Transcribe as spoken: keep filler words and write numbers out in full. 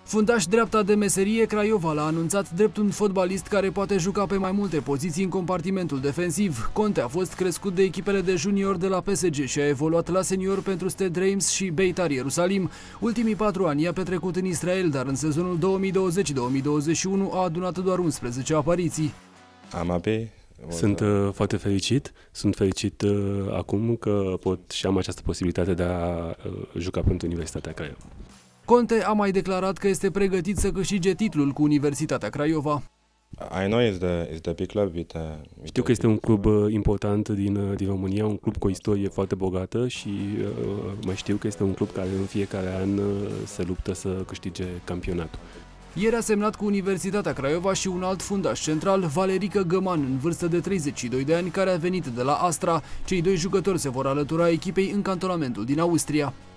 Fundaș dreapta de meserie, Craiova l-a anunțat drept un fotbalist care poate juca pe mai multe poziții în compartimentul defensiv. Conte a fost crescut de echipele de junior de la P S G și a evoluat la senior pentru Stade Reims și Beitar Ierusalim. Ultimii patru ani i-a petrecut în Israel, dar în sezonul două mii douăzeci două mii douăzeci și unu a adunat doar unsprezece apariții. Am happy. Sunt uh, foarte fericit, sunt fericit uh, acum că pot și am această posibilitate de a uh, juca pentru Universitatea Craiova. Conte a mai declarat că este pregătit să câștige titlul cu Universitatea Craiova. I know it's the, it's the big club with, uh, with Știu că este un club important din, din România, un club cu o istorie foarte bogată și uh, mai știu că este un club care în fiecare an uh, se luptă să câștige campionatul. Ieri a semnat cu Universitatea Craiova și un alt fundaș central, Valerică Găman, în vârstă de treizeci și doi de ani, care a venit de la Astra. Cei doi jucători se vor alătura echipei în cantonamentul din Austria.